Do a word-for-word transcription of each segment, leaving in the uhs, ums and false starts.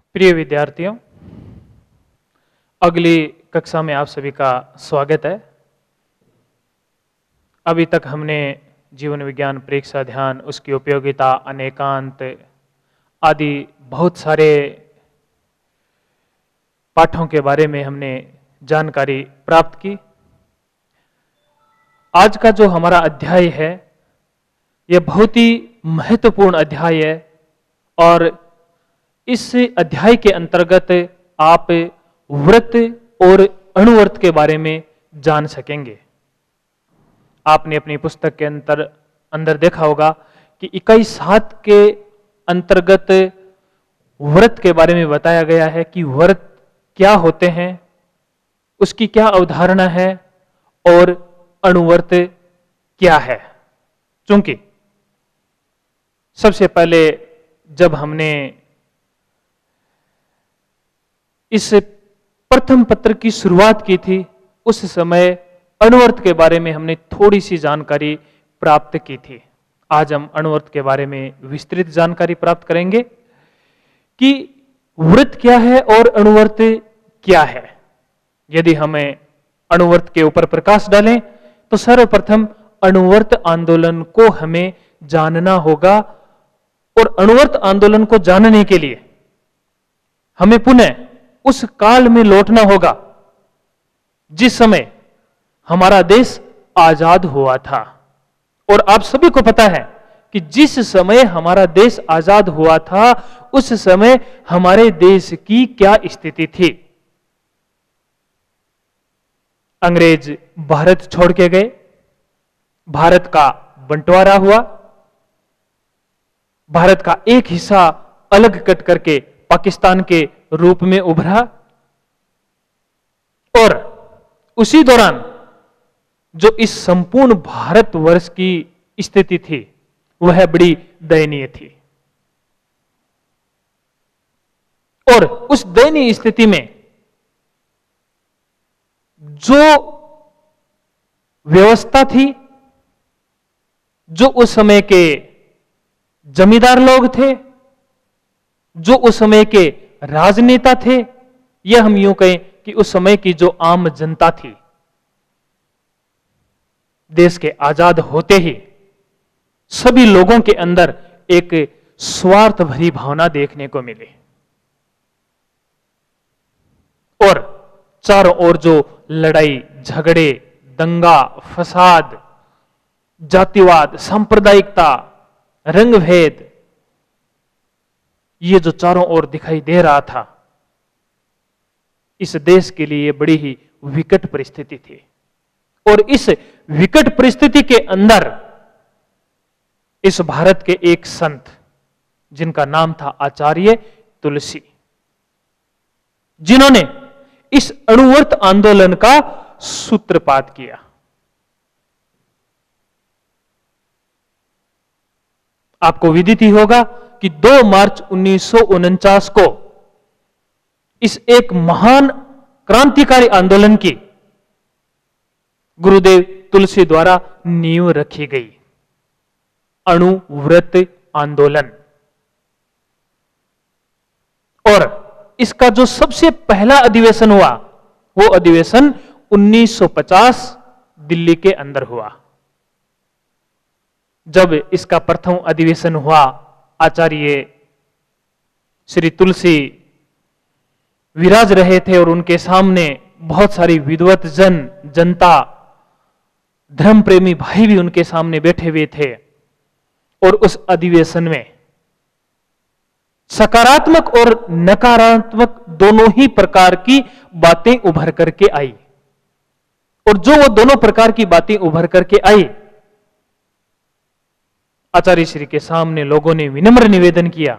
प्रिय विद्यार्थियों, अगली कक्षा में आप सभी का स्वागत है। अभी तक हमने जीवन विज्ञान, परीक्षा ध्यान, उसकी उपयोगिता, अनेकांत आदि बहुत सारे पाठों के बारे में हमने जानकारी प्राप्त की। आज का जो हमारा अध्याय है यह बहुत ही महत्वपूर्ण अध्याय है और इस अध्याय के अंतर्गत आप व्रत और अणुव्रत के बारे में जान सकेंगे। आपने अपनी पुस्तक के अंतर अंदर देखा होगा कि इकाई सात के अंतर्गत व्रत के बारे में बताया गया है कि व्रत क्या होते हैं, उसकी क्या अवधारणा है और अणुव्रत क्या है। चूंकि सबसे पहले जब हमने इस प्रथम पत्र की शुरुआत की थी उस समय अणुव्रत के बारे में हमने थोड़ी सी जानकारी प्राप्त की थी। आज हम अणुव्रत के बारे में विस्तृत जानकारी प्राप्त करेंगे कि व्रत क्या है और अणुव्रत क्या है। यदि हमें अणुव्रत के ऊपर प्रकाश डालें तो सर्वप्रथम अणुव्रत आंदोलन को हमें जानना होगा और अणुव्रत आंदोलन को जानने के लिए हमें पुनः उस काल में लौटना होगा जिस समय हमारा देश आजाद हुआ था। और आप सभी को पता है कि जिस समय हमारा देश आजाद हुआ था उस समय हमारे देश की क्या स्थिति थी। अंग्रेज भारत छोड़ के गए, भारत का बंटवारा हुआ, भारत का एक हिस्सा अलग कट करके पाकिस्तान के रूप में उभरा और उसी दौरान जो इस संपूर्ण भारतवर्ष की स्थिति थी वह बड़ी दयनीय थी। और उस दयनीय स्थिति में जो व्यवस्था थी, जो उस समय के जमींदार लोग थे, जो उस समय के राजनेता थे, यह हम यूं कहें कि उस समय की जो आम जनता थी, देश के आजाद होते ही सभी लोगों के अंदर एक स्वार्थ भरी भावना देखने को मिली और चारों ओर जो लड़ाई झगड़े, दंगा फसाद, जातिवाद, सांप्रदायिकता, रंगभेद, ये जो चारों ओर दिखाई दे रहा था, इस देश के लिए बड़ी ही विकट परिस्थिति थी। और इस विकट परिस्थिति के अंदर इस भारत के एक संत जिनका नाम था आचार्य तुलसी, जिन्होंने इस अणुव्रत आंदोलन का सूत्रपात किया। आपको विदित ही होगा कि दो मार्च उन्नीस सौ उनचास को इस एक महान क्रांतिकारी आंदोलन की गुरुदेव तुलसी द्वारा नींव रखी गई, अणुव्रत आंदोलन। और इसका जो सबसे पहला अधिवेशन हुआ वो अधिवेशन उन्नीस सौ पचास दिल्ली के अंदर हुआ। जब इसका प्रथम अधिवेशन हुआ, आचार्य श्री तुलसी विराज रहे थे और उनके सामने बहुत सारी विद्वत जन, जनता, धर्म प्रेमी भाई भी उनके सामने बैठे हुए थे। और उस अधिवेशन में सकारात्मक और नकारात्मक दोनों ही प्रकार की बातें उभर करके आई। और जो वो दोनों प्रकार की बातें उभर करके आई, आचार्य श्री के सामने लोगों ने विनम्र निवेदन किया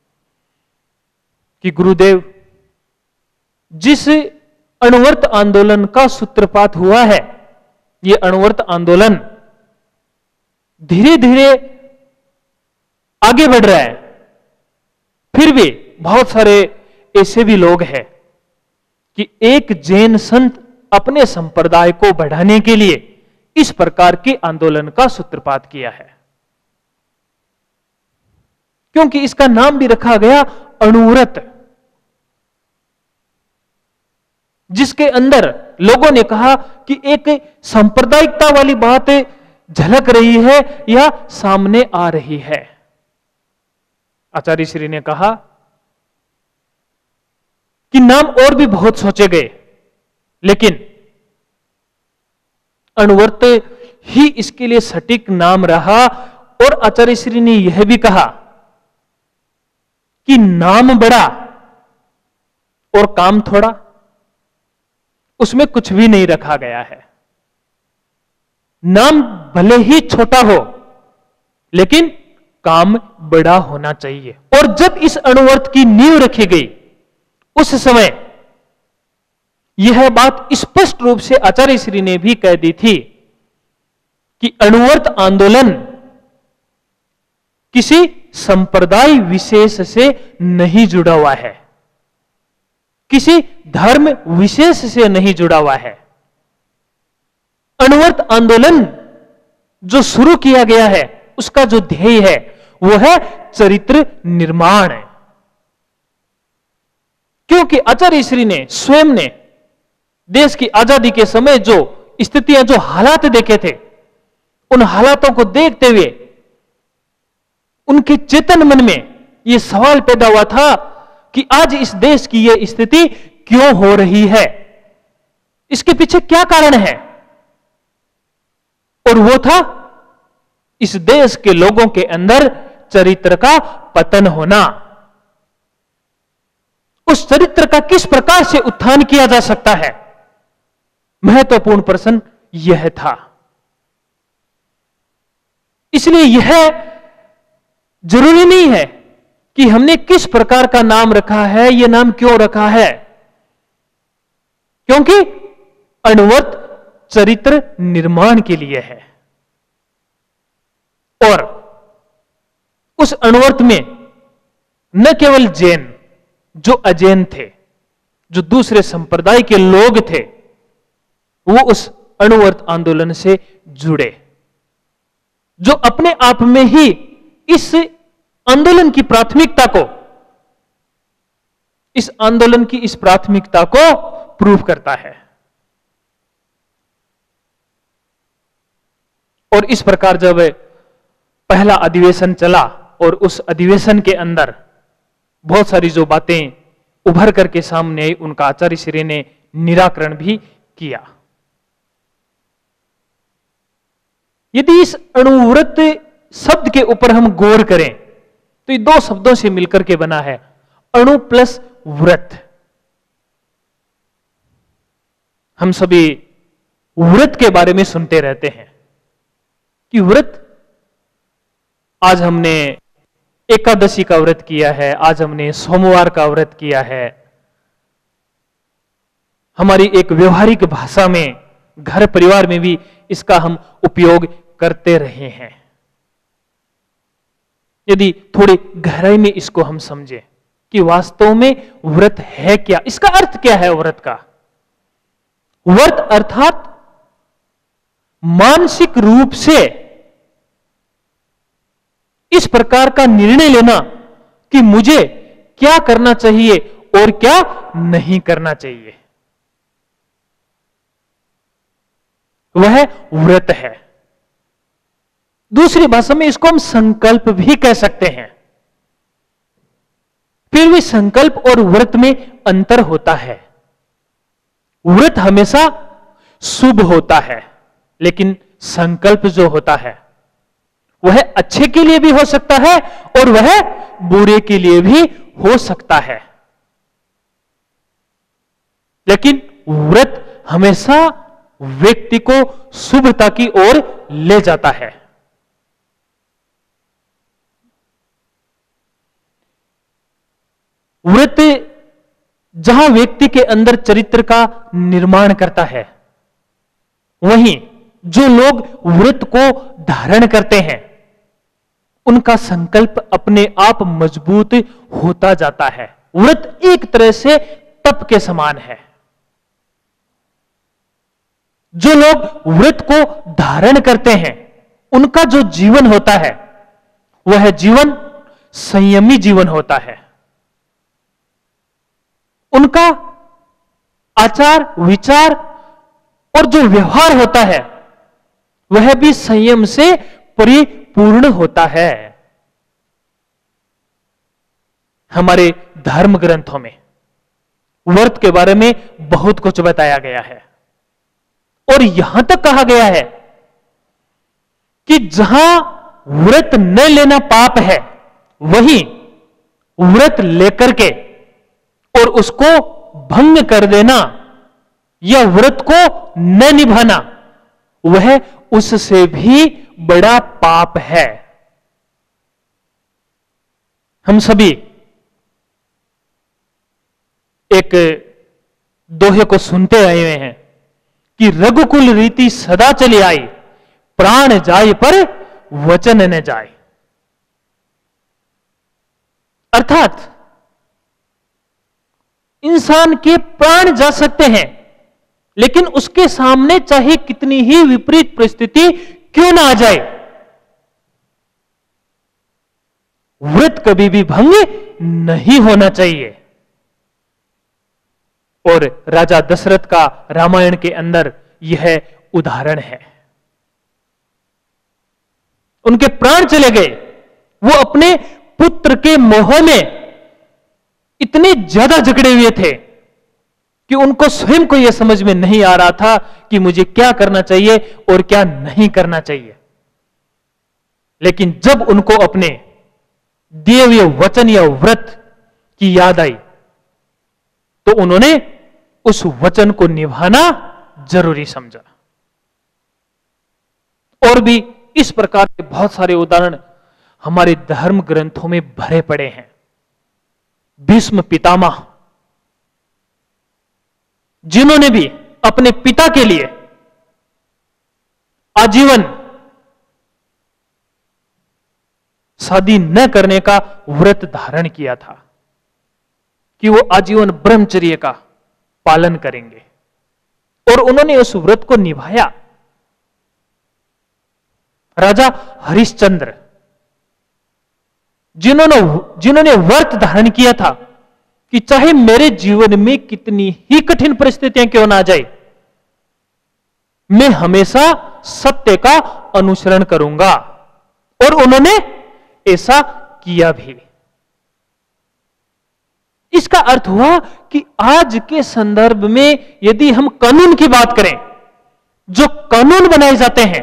कि गुरुदेव, जिस अणुव्रत आंदोलन का सूत्रपात हुआ है, यह अणुव्रत आंदोलन धीरे धीरे आगे बढ़ रहा है, फिर भी बहुत सारे ऐसे भी लोग हैं कि एक जैन संत अपने संप्रदाय को बढ़ाने के लिए इस प्रकार के आंदोलन का सूत्रपात किया है। क्योंकि इसका नाम भी रखा गया अणुव्रत। जिसके अंदर लोगों ने कहा कि एक सांप्रदायिकता वाली बात झलक रही है या सामने आ रही है। आचार्य श्री ने कहा कि नाम और भी बहुत सोचे गए, लेकिन अणुव्रत ही इसके लिए सटीक नाम रहा। और आचार्य श्री ने यह भी कहा कि नाम बड़ा और काम थोड़ा, उसमें कुछ भी नहीं रखा गया है। नाम भले ही छोटा हो, लेकिन काम बड़ा होना चाहिए। और जब इस अणुव्रत की नींव रखी गई, उस समय यह बात स्पष्ट रूप से आचार्य श्री ने भी कह दी थी कि अणुव्रत आंदोलन किसी संप्रदाय विशेष से नहीं जुड़ा हुआ है, किसी धर्म विशेष से नहीं जुड़ा हुआ है। अणुव्रत आंदोलन जो शुरू किया गया है, उसका जो ध्येय है वो है चरित्र निर्माण। क्योंकि आचार्य श्री ने स्वयं ने देश की आजादी के समय जो स्थितियां, जो हालात देखे थे, उन हालातों को देखते हुए उनके चेतन मन में यह सवाल पैदा हुआ था कि आज इस देश की यह स्थिति क्यों हो रही है, इसके पीछे क्या कारण है। और वो था इस देश के लोगों के अंदर चरित्र का पतन होना। उस चरित्र का किस प्रकार से उत्थान किया जा सकता है, महत्वपूर्ण प्रश्न यह था। इसलिए यह जरूरी नहीं है कि हमने किस प्रकार का नाम रखा है, यह नाम क्यों रखा है, क्योंकि अणुव्रत चरित्र निर्माण के लिए है। और उस अणुव्रत में न केवल जैन, जो अजैन थे, जो दूसरे संप्रदाय के लोग थे, वो उस अणुव्रत आंदोलन से जुड़े, जो अपने आप में ही इस आंदोलन की प्राथमिकता को, इस आंदोलन की इस प्राथमिकता को प्रूव करता है। और इस प्रकार जब पहला अधिवेशन चला और उस अधिवेशन के अंदर बहुत सारी जो बातें उभर करके सामने आई, उनका आचार्य श्री ने निराकरण भी किया। यदि इस अणुव्रत शब्द के ऊपर हम गौर करें तो ये दो शब्दों से मिलकर के बना है, अणु प्लस व्रत। हम सभी व्रत के बारे में सुनते रहते हैं कि व्रत, आज हमने एकादशी का व्रत किया है, आज हमने सोमवार का व्रत किया है। हमारी एक व्यवहारिक भाषा में, घर परिवार में भी इसका हम उपयोग करते रहे हैं। यदि थोड़ी गहराई में इसको हम समझें कि वास्तव में व्रत है क्या, इसका अर्थ क्या है व्रत का। व्रत अर्थात मानसिक रूप से इस प्रकार का निर्णय लेना कि मुझे क्या करना चाहिए और क्या नहीं करना चाहिए, वह व्रत है। दूसरी भाषा में इसको हम संकल्प भी कह सकते हैं। फिर भी संकल्प और व्रत में अंतर होता है। व्रत हमेशा शुभ होता है, लेकिन संकल्प जो होता है वह अच्छे के लिए भी हो सकता है और वह बुरे के लिए भी हो सकता है। लेकिन व्रत हमेशा व्यक्ति को शुभता की ओर ले जाता है। व्रत जहां व्यक्ति के अंदर चरित्र का निर्माण करता है, वहीं जो लोग व्रत को धारण करते हैं उनका संकल्प अपने आप मजबूत होता जाता है। व्रत एक तरह से तप के समान है। जो लोग व्रत को धारण करते हैं उनका जो जीवन होता है वह जीवन संयमी जीवन होता है। उनका आचार विचार और जो व्यवहार होता है वह भी संयम से परिपूर्ण होता है। हमारे धर्म ग्रंथों में व्रत के बारे में बहुत कुछ बताया गया है और यहां तक कहा गया है कि जहां व्रत न लेना पाप है, वहीं व्रत लेकर के और उसको भंग कर देना या व्रत को न निभाना वह उससे भी बड़ा पाप है। हम सभी एक दोहे को सुनते आए हुए हैं कि रघुकुल रीति सदा चली आई, प्राण जाए पर वचन न जाए। अर्थात इंसान के प्राण जा सकते हैं, लेकिन उसके सामने चाहे कितनी ही विपरीत परिस्थिति क्यों ना आ जाए, व्रत कभी भी भंग नहीं होना चाहिए। और राजा दशरथ का रामायण के अंदर यह उदाहरण है। उनके प्राण चले गए, वो अपने पुत्र के मोह में इतने ज्यादा जकड़े हुए थे कि उनको स्वयं को यह समझ में नहीं आ रहा था कि मुझे क्या करना चाहिए और क्या नहीं करना चाहिए। लेकिन जब उनको अपने दिए हुए वचन या व्रत की याद आई तो उन्होंने उस वचन को निभाना जरूरी समझा। और भी इस प्रकार के बहुत सारे उदाहरण हमारे धर्म ग्रंथों में भरे पड़े हैं। भीष्म पितामह, जिन्होंने भी अपने पिता के लिए आजीवन शादी न करने का व्रत धारण किया था कि वो आजीवन ब्रह्मचर्य का पालन करेंगे, और उन्होंने उस व्रत को निभाया। राजा हरिश्चंद्र, जिन्होंने जिन्होंने व्रत धारण किया था कि चाहे मेरे जीवन में कितनी ही कठिन परिस्थितियां क्यों ना जाए, मैं हमेशा सत्य का अनुसरण करूंगा, और उन्होंने ऐसा किया भी। इसका अर्थ हुआ कि आज के संदर्भ में यदि हम कानून की बात करें, जो कानून बनाए जाते हैं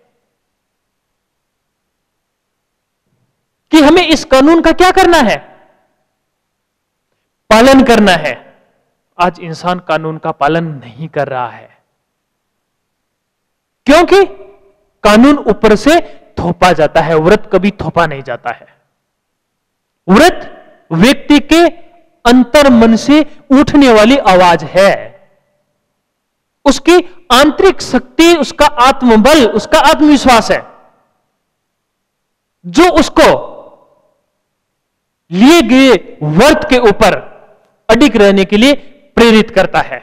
कि हमें इस कानून का क्या करना है, पालन करना है, आज इंसान कानून का पालन नहीं कर रहा है, क्योंकि कानून ऊपर से थोपा जाता है, व्रत कभी थोपा नहीं जाता है। व्रत व्यक्ति के अंतर मन से उठने वाली आवाज है, उसकी आंतरिक शक्ति, उसका आत्मबल, उसका आत्मविश्वास है जो उसको लिए गए व्रत के ऊपर अडिग रहने के लिए प्रेरित करता है।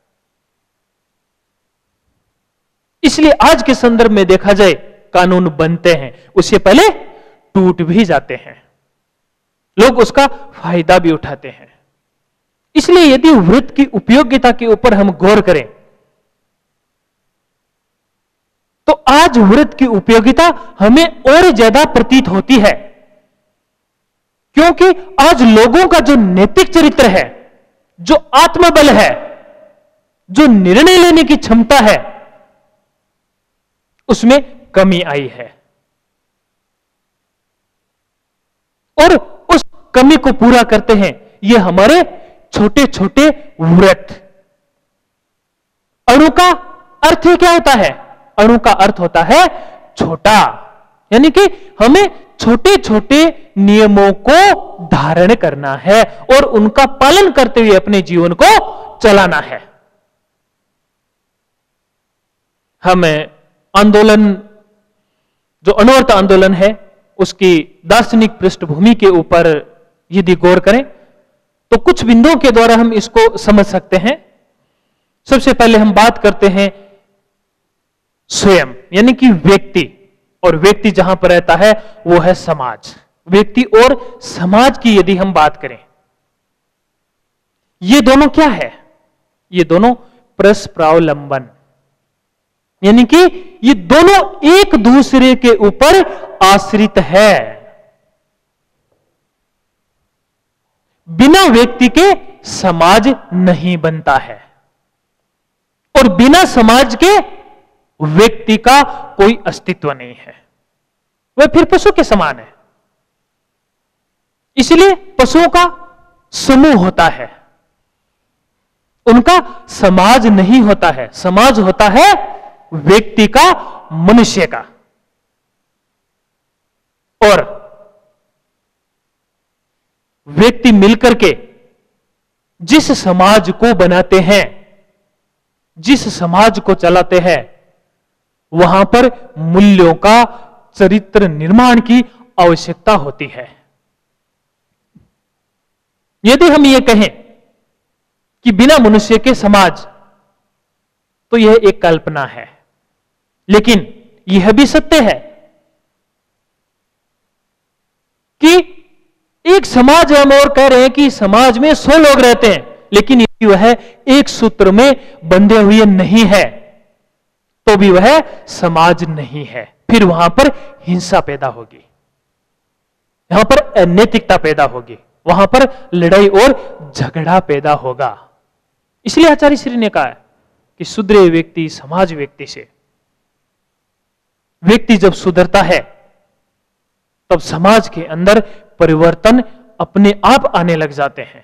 इसलिए आज के संदर्भ में देखा जाए, कानून बनते हैं, उससे पहले टूट भी जाते हैं, लोग उसका फायदा भी उठाते हैं। इसलिए यदि व्रत की उपयोगिता के ऊपर हम गौर करें तो आज व्रत की उपयोगिता हमें और ज्यादा प्रतीत होती है, क्योंकि आज लोगों का जो नैतिक चरित्र है, जो आत्मबल है, जो निर्णय लेने की क्षमता है, उसमें कमी आई है। और उस कमी को पूरा करते हैं ये हमारे छोटे छोटे व्रत। अणु का अर्थ क्या होता है? अणु का अर्थ होता है छोटा, यानी कि हमें छोटे छोटे नियमों को धारण करना है और उनका पालन करते हुए अपने जीवन को चलाना है। हमें आंदोलन, जो अणुव्रत आंदोलन है, उसकी दार्शनिक पृष्ठभूमि के ऊपर यदि गौर करें तो कुछ बिंदुओं के द्वारा हम इसको समझ सकते हैं। सबसे पहले हम बात करते हैं स्वयं, यानी कि व्यक्ति, और व्यक्ति जहां पर रहता है वो है समाज। व्यक्ति और समाज की यदि हम बात करें, ये दोनों क्या है? ये दोनों परस्परावलंबन, यानी कि ये दोनों एक दूसरे के ऊपर आश्रित है। बिना व्यक्ति के समाज नहीं बनता है और बिना समाज के व्यक्ति का कोई अस्तित्व नहीं है, वह फिर पशु के समान है। इसलिए पशुओं का समूह होता है, उनका समाज नहीं होता है। समाज होता है व्यक्ति का, मनुष्य का। और व्यक्ति मिलकर के जिस समाज को बनाते हैं, जिस समाज को चलाते हैं, वहां पर मूल्यों का चरित्र निर्माण की आवश्यकता होती है। यदि हम ये कहें कि बिना मनुष्य के समाज, तो यह एक कल्पना है, लेकिन यह भी सत्य है कि एक समाज, हम और कह रहे हैं कि समाज में सौ लोग रहते हैं, लेकिन यदि वह एक सूत्र में बंधे हुए नहीं है तो भी वह समाज नहीं है। फिर वहां पर हिंसा पैदा होगी, यहां पर अनैतिकता पैदा होगी, वहां पर लड़ाई और झगड़ा पैदा होगा। इसलिए आचार्य श्री ने कहा है कि सुधरे व्यक्ति समाज व्यक्ति से। व्यक्ति जब सुधरता है तब समाज के अंदर परिवर्तन अपने आप आने लग जाते हैं,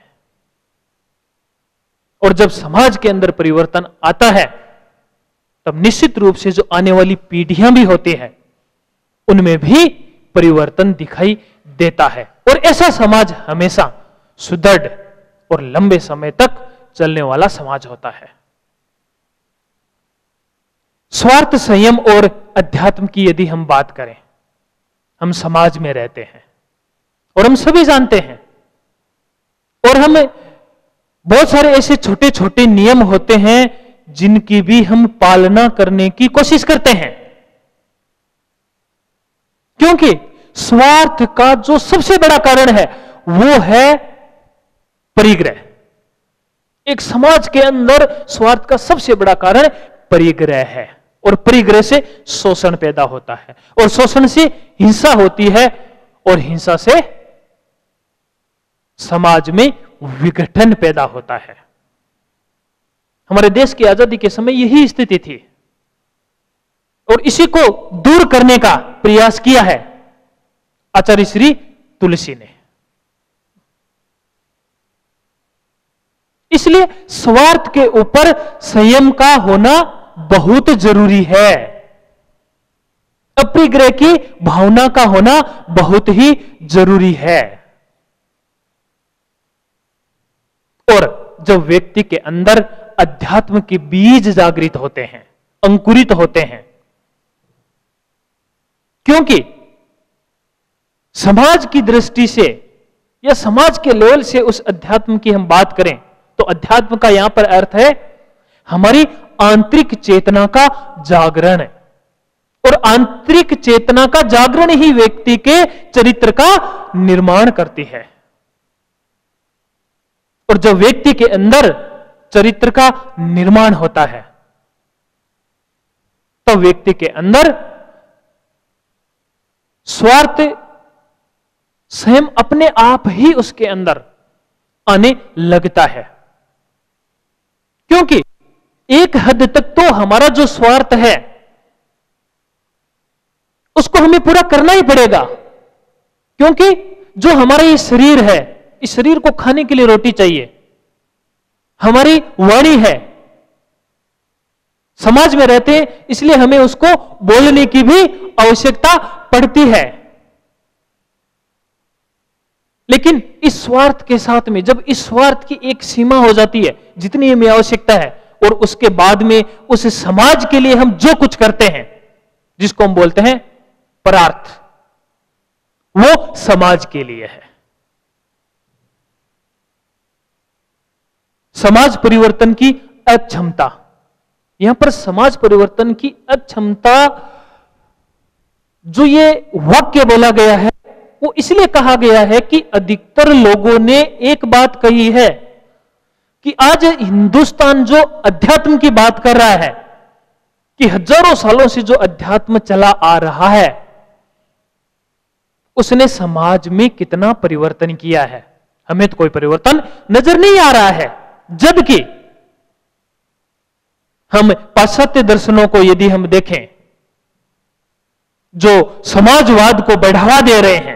और जब समाज के अंदर परिवर्तन आता है तब निश्चित रूप से जो आने वाली पीढ़ियां भी होती हैं उनमें भी परिवर्तन दिखाई देता है, और ऐसा समाज हमेशा सुदृढ़ और लंबे समय तक चलने वाला समाज होता है। स्वार्थ, संयम और अध्यात्म की यदि हम बात करें, हम समाज में रहते हैं और हम सभी जानते हैं, और हम बहुत सारे ऐसे छोटे छोटे नियम होते हैं जिनकी भी हम पालना करने की कोशिश करते हैं, क्योंकि स्वार्थ का जो सबसे बड़ा कारण है वो है परिग्रह। एक समाज के अंदर स्वार्थ का सबसे बड़ा कारण परिग्रह है, और परिग्रह से शोषण पैदा होता है, और शोषण से हिंसा होती है, और हिंसा से समाज में विघटन पैदा होता है। हमारे देश की आजादी के समय यही स्थिति थी, और इसी को दूर करने का प्रयास किया है आचार्य श्री तुलसी ने। इसलिए स्वार्थ के ऊपर संयम का होना बहुत जरूरी है, अपरिग्रह की भावना का होना बहुत ही जरूरी है। और जब व्यक्ति के अंदर अध्यात्म के बीज जागृत होते हैं, अंकुरित होते हैं, क्योंकि समाज की दृष्टि से या समाज के लेवल से उस अध्यात्म की हम बात करें तो अध्यात्म का यहां पर अर्थ है हमारी आंतरिक चेतना का जागरण, और आंतरिक चेतना का जागरण ही व्यक्ति के चरित्र का निर्माण करती है। और जब व्यक्ति के अंदर चरित्र का निर्माण होता है तो व्यक्ति के अंदर स्वार्थ स्वयं अपने आप ही उसके अंदर आने लगता है, क्योंकि एक हद तक तो हमारा जो स्वार्थ है उसको हमें पूरा करना ही पड़ेगा, क्योंकि जो हमारा ये शरीर है, इस शरीर को खाने के लिए रोटी चाहिए, हमारी वाणी है, समाज में रहते हैं इसलिए हमें उसको बोलने की भी आवश्यकता पड़ती है। लेकिन इस स्वार्थ के साथ में जब इस स्वार्थ की एक सीमा हो जाती है, जितनी हमें आवश्यकता है, और उसके बाद में उस समाज के लिए हम जो कुछ करते हैं जिसको हम बोलते हैं परार्थ, वो समाज के लिए है। समाज परिवर्तन की अक्षमता, यहां पर समाज परिवर्तन की अक्षमता जो ये वाक्य बोला गया है वो इसलिए कहा गया है कि अधिकतर लोगों ने एक बात कही है कि आज हिंदुस्तान जो अध्यात्म की बात कर रहा है, कि हजारों सालों से जो अध्यात्म चला आ रहा है, उसने समाज में कितना परिवर्तन किया है। हमें तो कोई परिवर्तन नजर नहीं आ रहा है, जबकि हम पाश्चात्य दर्शनों को यदि हम देखें, जो समाजवाद को बढ़ावा दे रहे हैं,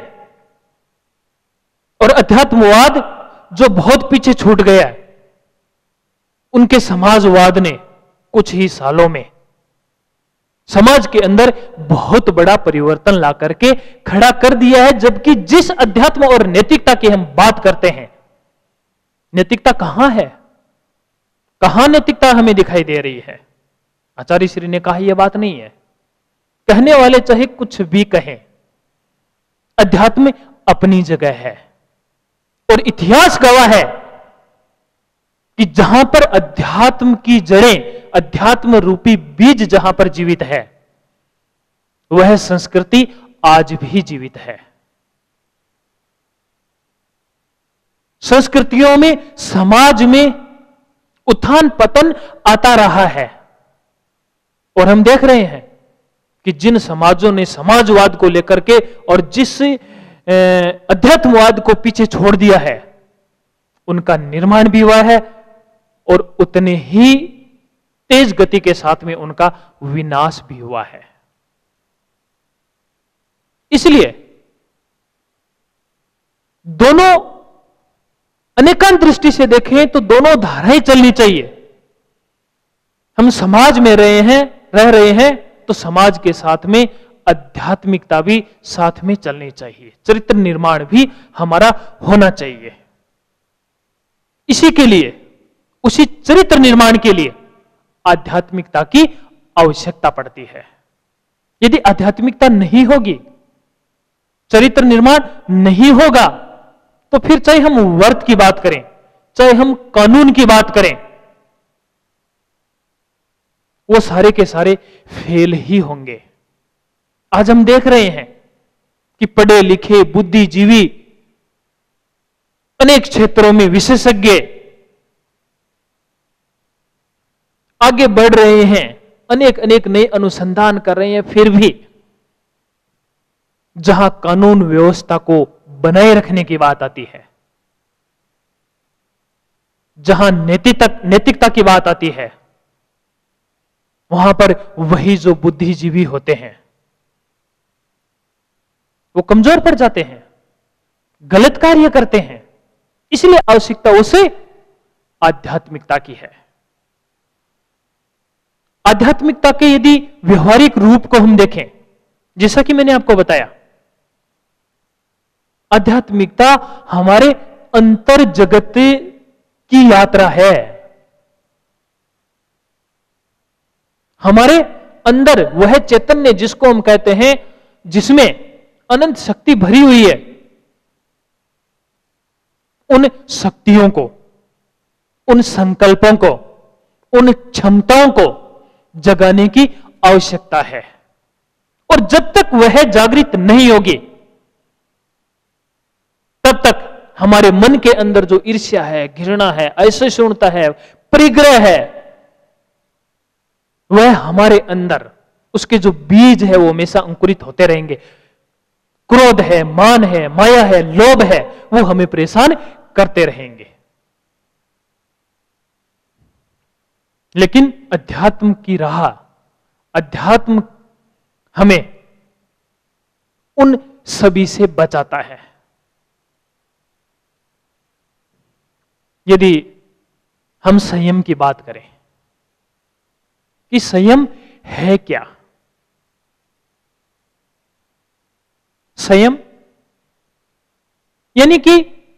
और अध्यात्मवाद जो बहुत पीछे छूट गया है, उनके समाजवाद ने कुछ ही सालों में समाज के अंदर बहुत बड़ा परिवर्तन ला करके खड़ा कर दिया है। जबकि जिस अध्यात्म और नैतिकता की हम बात करते हैं, नैतिकता कहां है, कहां नैतिकता हमें दिखाई दे रही है। आचार्य श्री ने कहा यह बात नहीं है। कहने वाले चाहे कुछ भी कहें, अध्यात्म अपनी जगह है, और इतिहास गवाह है कि जहां पर अध्यात्म की जड़ें, अध्यात्म रूपी बीज जहां पर जीवित है, वह संस्कृति आज भी जीवित है। संस्कृतियों में, समाज में उत्थान पतन आता रहा है, और हम देख रहे हैं कि जिन समाजों ने समाजवाद को लेकर के और जिस अध्यात्मवाद को पीछे छोड़ दिया है, उनका निर्माण भी हुआ है, और उतने ही तेज गति के साथ में उनका विनाश भी हुआ है। इसलिए दोनों अनेकांत दृष्टि से देखें तो दोनों धाराएं चलनी चाहिए। हम समाज में रहे हैं, रह रहे हैं, तो समाज के साथ में आध्यात्मिकता भी साथ में चलनी चाहिए, चरित्र निर्माण भी हमारा होना चाहिए। इसी के लिए, उसी चरित्र निर्माण के लिए आध्यात्मिकता की आवश्यकता पड़ती है। यदि आध्यात्मिकता नहीं होगी, चरित्र निर्माण नहीं होगा, तो फिर चाहे हम वर्त की बात करें, चाहे हम कानून की बात करें, वो सारे के सारे फेल ही होंगे। आज हम देख रहे हैं कि पढ़े लिखे बुद्धिजीवी, अनेक क्षेत्रों में विशेषज्ञ आगे बढ़ रहे हैं, अनेक अनेक नए अनुसंधान कर रहे हैं, फिर भी जहां कानून व्यवस्था को बनाए रखने की बात आती है, जहां नैतिकता नैतिकता की बात आती है, वहां पर वही जो बुद्धिजीवी होते हैं वो कमजोर पड़ जाते हैं, गलत कार्य करते हैं। इसलिए आवश्यकता उसे आध्यात्मिकता की है। आध्यात्मिकता के यदि व्यवहारिक रूप को हम देखें, जैसा कि मैंने आपको बताया, आध्यात्मिकता हमारे अंतर जगत की यात्रा है। हमारे अंदर वह चैतन्य जिसको हम कहते हैं, जिसमें अनंत शक्ति भरी हुई है, उन शक्तियों को, उन संकल्पों को, उन क्षमताओं को जगाने की आवश्यकता है। और जब तक वह जागृत नहीं होगी, तब तक हमारे मन के अंदर जो ईर्ष्या है, घृणा है, असहिष्णुता है, परिग्रह है, वह हमारे अंदर, उसके जो बीज है वो हमेशा अंकुरित होते रहेंगे। क्रोध है, मान है, माया है, लोभ है, वो हमें परेशान करते रहेंगे। लेकिन अध्यात्म की राह, अध्यात्म हमें उन सभी से बचाता है। यदि हम संयम की बात करें कि संयम है क्या, संयम यानी कि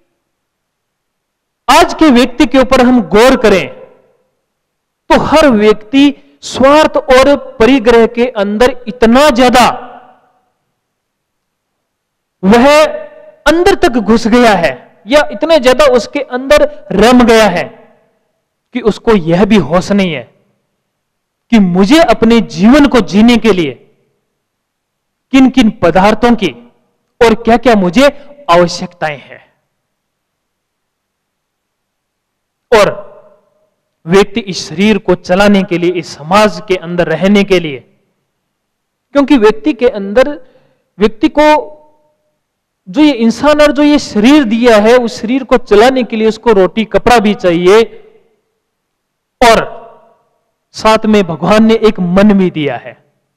आज के व्यक्ति के ऊपर हम गौर करें तो हर व्यक्ति स्वार्थ और परिग्रह के अंदर इतना ज्यादा वह अंदर तक घुस गया है, या इतने ज्यादा उसके अंदर रम गया है कि उसको यह भी होश नहीं है कि मुझे अपने जीवन को जीने के लिए किन किन पदार्थों की और क्या क्या मुझे आवश्यकताएं हैं। और व्यक्ति इस शरीर को चलाने के लिए, इस समाज के अंदर रहने के लिए, क्योंकि व्यक्ति के अंदर, व्यक्ति को जो ये इंसान और जो ये शरीर दिया है, उस शरीर को चलाने के लिए उसको रोटी कपड़ा भी चाहिए, और साथ में भगवान ने एक मन भी दिया है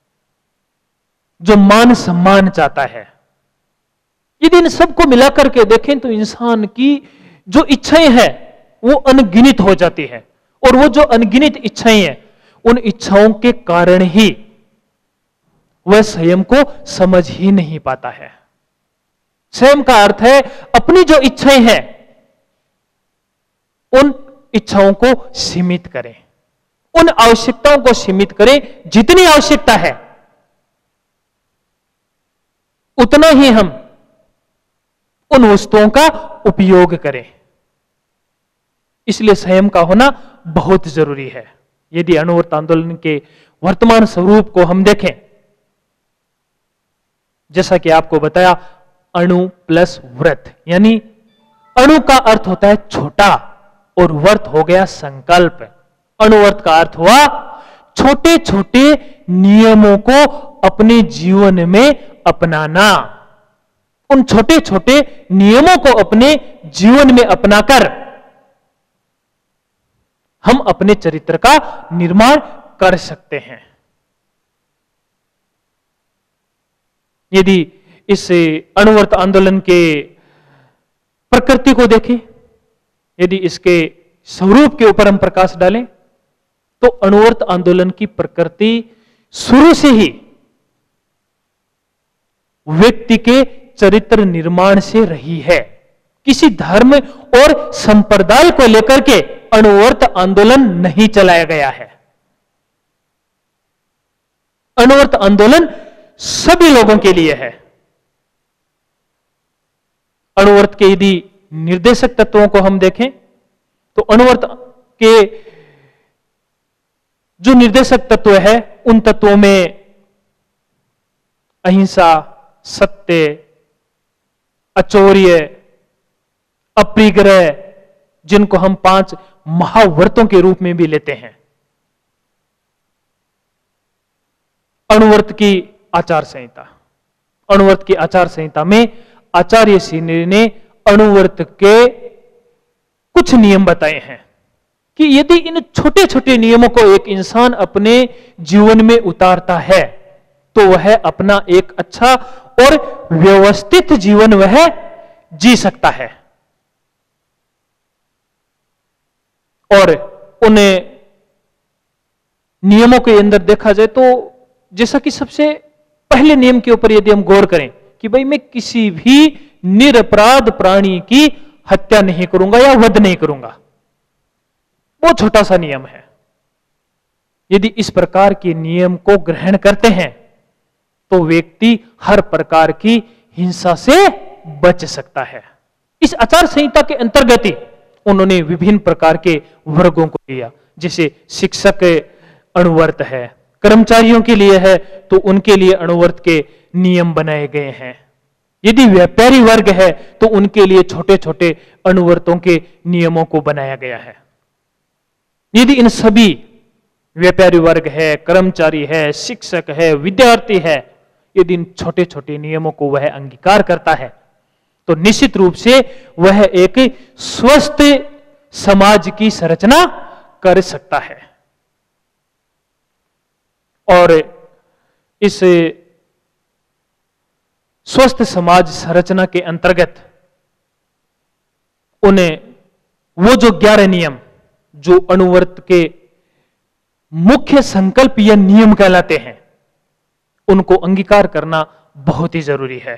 जो मान सम्मान चाहता है। यदि इन सबको मिलाकर के देखें तो इंसान की जो इच्छाएं हैं वो अनगिनत हो जाती है, और वो जो अनगिनत इच्छाएं हैं, उन इच्छाओं के कारण ही वह स्वयं को समझ ही नहीं पाता है। स्वयं का अर्थ है अपनी जो इच्छाएं हैं उन इच्छाओं को सीमित करें, उन आवश्यकताओं को सीमित करें, जितनी आवश्यकता है उतना ही हम उन वस्तुओं का उपयोग करें। इसलिए संयम का होना बहुत जरूरी है। यदि अणुव्रत आंदोलन के वर्तमान स्वरूप को हम देखें, जैसा कि आपको बताया, अणु प्लस व्रत, यानी अणु का अर्थ होता है छोटा और व्रत हो गया संकल्प। अणुव्रत का अर्थ हुआ छोटे छोटे नियमों को अपने जीवन में अपनाना। उन छोटे छोटे नियमों को अपने जीवन में अपनाकर हम अपने चरित्र का निर्माण कर सकते हैं। यदि इस अणुव्रत आंदोलन के प्रकृति को देखें, यदि इसके स्वरूप के ऊपर हम प्रकाश डालें, तो अणुव्रत आंदोलन की प्रकृति शुरू से ही व्यक्ति के चरित्र निर्माण से रही है। किसी धर्म और संप्रदाय को लेकर के अणुव्रत आंदोलन नहीं चलाया गया है। अणुव्रत आंदोलन सभी लोगों के लिए है। अणुव्रत के यदि निर्देशक तत्वों को हम देखें, तो अणुव्रत के जो निर्देशक तत्व है, उन तत्वों में अहिंसा, सत्य, अचौर्य, अपरिग्रह, जिनको हम पांच महाव्रतों के रूप में भी लेते हैं। अणुव्रत की आचार संहिता, अणुव्रत की आचार संहिता में आचार्य श्री ने अणुव्रत के कुछ नियम बताए हैं कि यदि इन छोटे छोटे नियमों को एक इंसान अपने जीवन में उतारता है तो वह अपना एक अच्छा और व्यवस्थित जीवन वह जी सकता है। और उन नियमों के अंदर देखा जाए तो, जैसा कि सबसे पहले नियम के ऊपर यदि हम गौर करें कि भाई मैं किसी भी निरपराध प्राणी की हत्या नहीं करूंगा या वध नहीं करूंगा, वो छोटा सा नियम है। यदि इस प्रकार के नियम को ग्रहण करते हैं तो व्यक्ति हर प्रकार की हिंसा से बच सकता है। इस आचार संहिता के अंतर्गत ही उन्होंने विभिन्न प्रकार के वर्गों को लिया, जैसे शिक्षक अणुव्रत है, कर्मचारियों के लिए है तो उनके लिए अणुव्रत के नियम बनाए गए हैं। यदि व्यापारी वर्ग है तो उनके लिए छोटे छोटे अणुव्रतों के नियमों को बनाया गया है। यदि इन सभी व्यापारी वर्ग है, कर्मचारी है, शिक्षक है, विद्यार्थी है, यदि इन छोटे छोटे नियमों को वह अंगीकार करता है तो निश्चित रूप से वह एक स्वस्थ समाज की संरचना कर सकता है। और इस स्वस्थ समाज संरचना के अंतर्गत उन्हें वो जो ग्यारह नियम जो अणुव्रत के मुख्य संकल्प या नियम कहलाते हैं, उनको अंगीकार करना बहुत ही जरूरी है।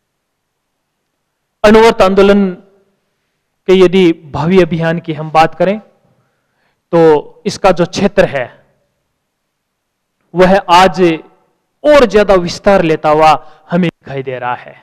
अणुव्रत आंदोलन के यदि भावी अभियान की हम बात करें तो इसका जो क्षेत्र है वह आज और ज्यादा विस्तार लेता हुआ हमें दिखाई दे रहा है।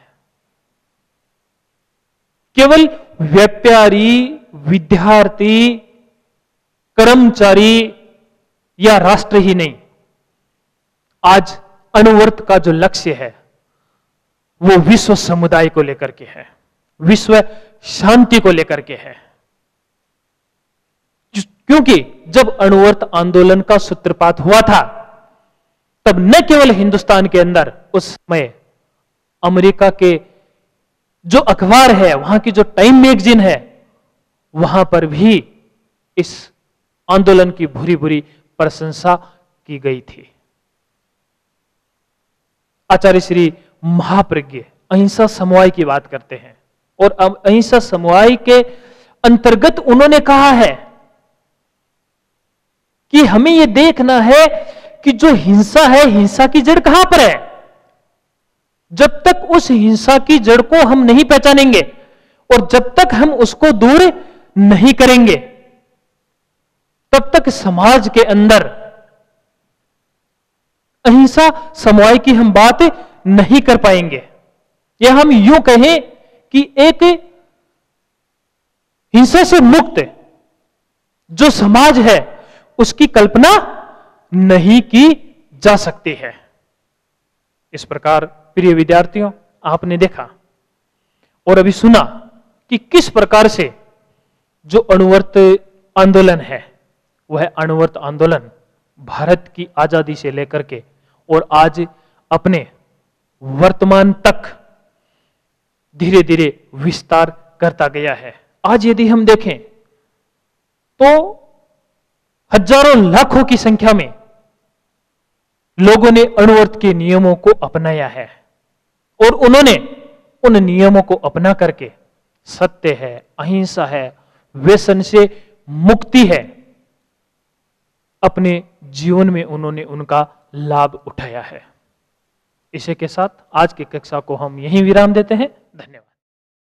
केवल व्यापारी, विद्यार्थी, कर्मचारी या राष्ट्र ही नहीं, आज अणुव्रत का जो लक्ष्य है वो विश्व समुदाय को लेकर के है, विश्व शांति को लेकर के है। क्योंकि जब अणुवर्त आंदोलन का सूत्रपात हुआ था, तब न केवल हिंदुस्तान के अंदर उस समय अमेरिका के जो अखबार है, वहां की जो टाइम मैगजीन है, वहां पर भी इस आंदोलन की बुरी बुरी प्रशंसा की गई थी। आचार्य श्री महाप्रज्ञ अहिंसा समवाय की बात करते हैं और अब अहिंसा समवाय के अंतर्गत उन्होंने कहा है कि हमें यह देखना है कि जो हिंसा है, हिंसा की जड़ कहां पर है। जब तक उस हिंसा की जड़ को हम नहीं पहचानेंगे और जब तक हम उसको दूर नहीं करेंगे, तब तक समाज के अंदर अहिंसा समवाय की हम बात नहीं कर पाएंगे। या हम यूं कहें कि एक हिंसा से मुक्त जो समाज है, उसकी कल्पना नहीं की जा सकती है। इस प्रकार प्रिय विद्यार्थियों, आपने देखा और अभी सुना कि किस प्रकार से जो अणुवर्त आंदोलन है, वह अणुवर्त आंदोलन भारत की आजादी से लेकर के और आज अपने वर्तमान तक धीरे धीरे विस्तार करता गया है। आज यदि हम देखें तो हजारों लाखों की संख्या में लोगों ने अणुवर्त के नियमों को अपनाया है और उन्होंने उन नियमों को अपना करके सत्य है, अहिंसा है, व्यसन से मुक्ति है, अपने जीवन में उन्होंने उनका लाभ उठाया है। इसी के साथ आज की कक्षा को हम यहीं विराम देते हैं। धन्यवाद।